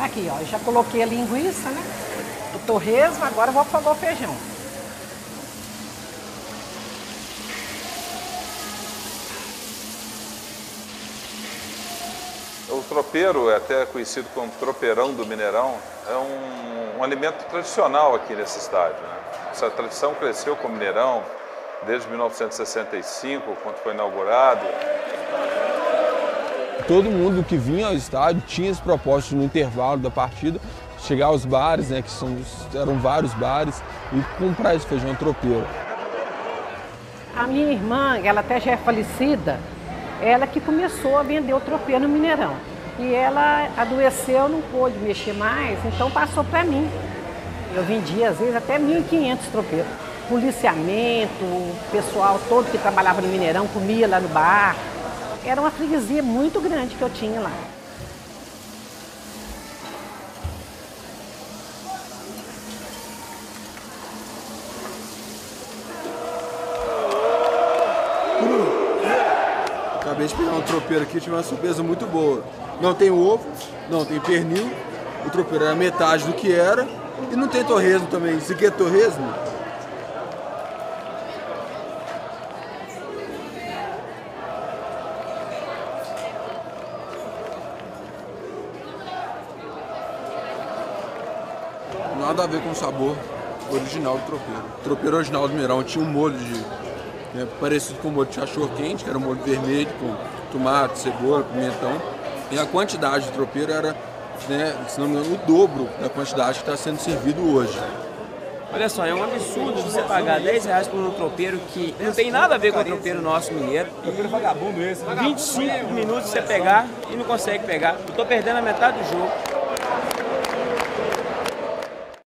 Aqui, ó, já coloquei a linguiça, né? O torresmo, agora eu vou afogar o feijão. O tropeiro, é até conhecido como tropeirão do Mineirão, é um alimento tradicional aqui nessa cidade, né? Essa tradição cresceu com o Mineirão desde 1965, quando foi inaugurado. Todo mundo que vinha ao estádio tinha esse propósito no intervalo da partida, chegar aos bares, né, eram vários bares, e comprar esse feijão tropeiro. A minha irmã, ela até já é falecida, ela que começou a vender o tropeiro no Mineirão. E ela adoeceu, não pôde mexer mais, então passou para mim. Eu vendia, às vezes, até 1.500 tropeiros. Policiamento, o pessoal todo que trabalhava no Mineirão comia lá no bar. Era uma freguesia muito grande que eu tinha lá. Acabei de pegar um tropeiro aqui, tive uma surpresa muito boa. Não tem ovo, não tem pernil, o tropeiro era metade do que era e não tem torresmo também. Isso aqui é torresmo? Nada a ver com o sabor original do tropeiro. O tropeiro original do Mineirão tinha um molho parecido com o molho de cachorro-quente, que era um molho vermelho com tomate, cebola, pimentão. E a quantidade de tropeiro era, se não me engano, o dobro da quantidade que está sendo servido hoje. Olha só, é um absurdo você pagar R$10 por um tropeiro que não tem nada a ver com o tropeiro nosso mineiro. Tropeiro vagabundo esse. 25 minutos você pegar e não consegue pegar. Eu tô perdendo a metade do jogo.